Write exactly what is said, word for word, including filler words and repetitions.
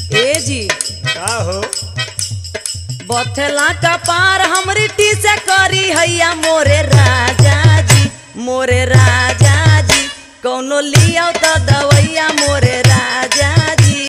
ए जी का हो बथेला का पार हमरी टी से करी हैया मोरे राजा जी मोरे राजा जी कौनो लिया तो दवैया मोरे